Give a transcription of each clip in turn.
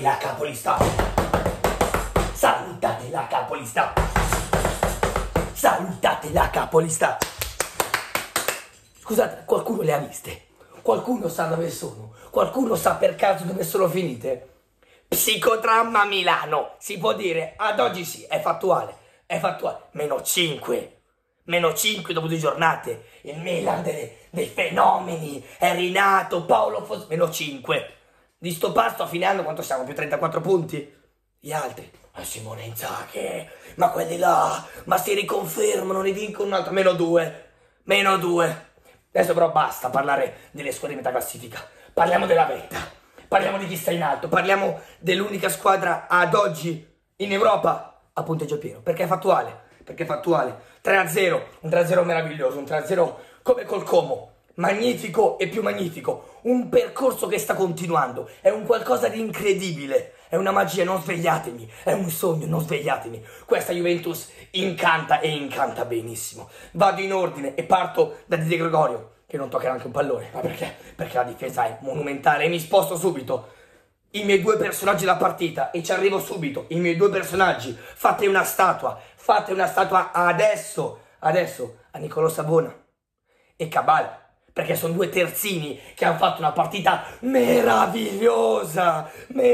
Salutate la capolista. Salutate la capolista. Salutate la capolista. Scusate, qualcuno le ha viste? Qualcuno sa dove sono? Qualcuno sa per caso dove sono finite? Psicodramma Milano, si può dire, ad oggi sì, è fattuale, -5 dopo 2 giornate, il Milan dei fenomeni, è rinato, Paolo Fos, -5, di sto pasto a fine anno quanto siamo, più 34 punti? Gli altri, Simone Inzaghi, ma quelli là, ma si riconfermano, ne vincono un altro, -2, adesso però basta parlare delle squadre di metà classifica, parliamo della vetta. Parliamo di chi sta in alto, parliamo dell'unica squadra ad oggi in Europa a punteggio pieno, perché è fattuale, 3-0, un 3-0 meraviglioso, un 3-0 come col Como, magnifico e più magnifico, un percorso che sta continuando, è un qualcosa di incredibile, è una magia, non svegliatemi, è un sogno, non svegliatemi, questa Juventus incanta e incanta benissimo. Vado in ordine e parto da Di Gregorio, che non tocca neanche un pallone, ma perché? Perché la difesa è monumentale e mi sposto subito. I miei 2 personaggi della partita, e ci arrivo subito, i miei 2 personaggi, fate una statua adesso a Niccolò Savona e Cabal, perché sono 2 terzini che hanno fatto una partita meravigliosa,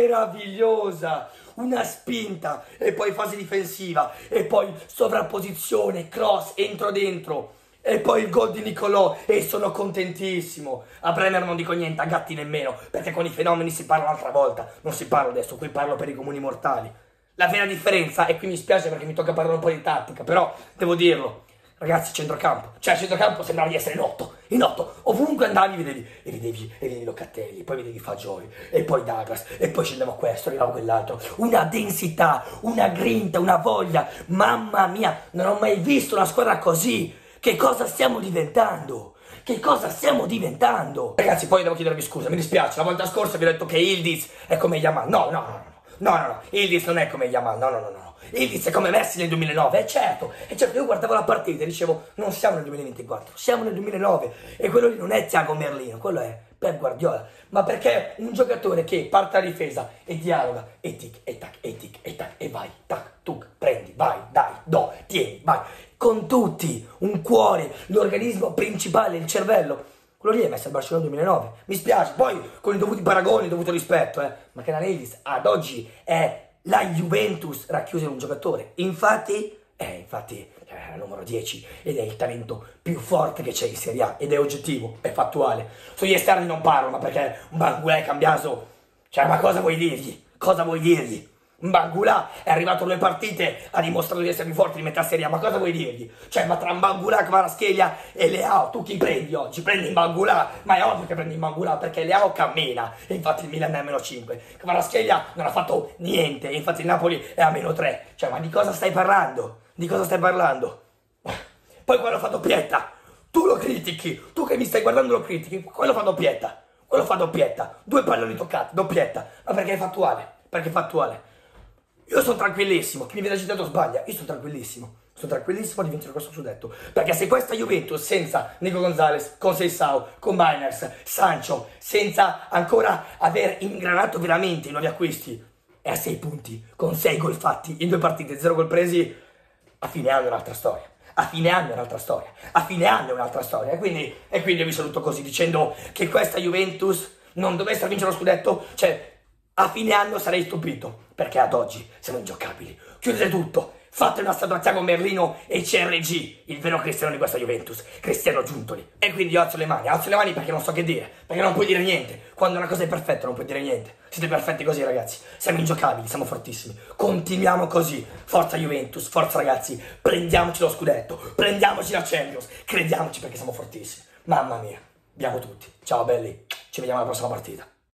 una spinta, e poi fase difensiva, e poi sovrapposizione, cross, entro dentro, e poi il gol di Niccolò, e sono contentissimo. A Bremer non dico niente, a Gatti nemmeno, perché con i fenomeni si parla un'altra volta, non si parla adesso, qui parlo per i comuni mortali. La vera differenza, e qui mi spiace perché mi tocca parlare un po' di tattica, però devo dirlo, ragazzi, centrocampo sembrava di essere in 8, ovunque andavi vedevi Locatelli, poi vedevi Fagioli, e poi Douglas, e poi scendeva questo, arrivava quell'altro, una densità, una grinta, una voglia, mamma mia, non ho mai visto una squadra così. Che cosa stiamo diventando? Ragazzi, poi devo chiedervi scusa, mi dispiace, la volta scorsa vi ho detto che Yildiz è come Yamal. No, Yildiz non è come Yamal, no. Yildiz è come Messi nel 2009, certo, io guardavo la partita e dicevo, non siamo nel 2024, siamo nel 2009, e quello lì non è Thiago Merlino, quello è Pep Guardiola, ma perché un giocatore che parte alla difesa e dialoga, e tic, e tac, e vai, tac, tuc, prendi, vai, dai, do, tieni, vai, con tutti, un cuore, l'organismo principale, il cervello. Quello lì è messo al Barcellona 2009. Mi spiace, poi con i dovuti paragoni, il dovuto rispetto, ma che la Yildiz ad oggi è la Juventus racchiusa in un giocatore. Infatti è il numero 10 ed è il talento più forte che c'è in Serie A, ed è oggettivo, è fattuale. Sugli esterni non parlo, ma perché Mbappé, Cambiaso, ma cosa vuoi dirgli? Mbangula è arrivato 2 partite, ha dimostrato di essere più forte di metà Serie A, ma cosa vuoi dirgli? Ma tra Mbangula, Kvaratskhelia e Leao, tu chi prendi oggi? Prendi Mbangula, ma è ovvio che prendi Mbangula, perché Leao cammina, e infatti il Milan è a -5, Kvaratskhelia non ha fatto niente, e infatti il Napoli è a -3, ma di cosa stai parlando? Poi quello fa doppietta, tu lo critichi, tu che mi stai guardando lo critichi, quello fa doppietta, 2 palloni toccati, doppietta, ma perché è fattuale, Io sono tranquillissimo, chi mi viene agitato sbaglia, io sono tranquillissimo di vincere questo scudetto, perché se questa Juventus senza Nico Gonzalez, con Seisao, con Miners, Sancho, senza ancora aver ingranato veramente i nuovi acquisti, è a 6 punti, con 6 gol fatti in 2 partite, 0 gol presi, a fine anno è un'altra storia. E quindi io vi saluto così, dicendo che questa Juventus non dovesse vincere lo scudetto, a fine anno sarei stupito, perché ad oggi siamo ingiocabili. Chiudete tutto, fate una statua a Thiago Merlino e CRG, il vero cristiano di questa Juventus, Cristiano Giuntoli. E quindi io alzo le mani perché non so che dire, perché non puoi dire niente. Quando una cosa è perfetta non puoi dire niente. Siete perfetti così, ragazzi, siamo ingiocabili, siamo fortissimi. Continuiamo così, forza Juventus, forza ragazzi, prendiamoci lo scudetto, prendiamoci la Champions, crediamoci perché siamo fortissimi. Mamma mia, abbiamo tutti. Ciao belli, ci vediamo alla prossima partita.